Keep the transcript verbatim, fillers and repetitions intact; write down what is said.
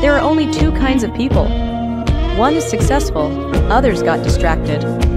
There are only two kinds of people. One is successful, others got distracted.